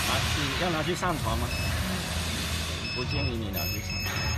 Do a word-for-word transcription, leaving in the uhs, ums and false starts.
拿去要拿去上传吗？不建议你拿去上传。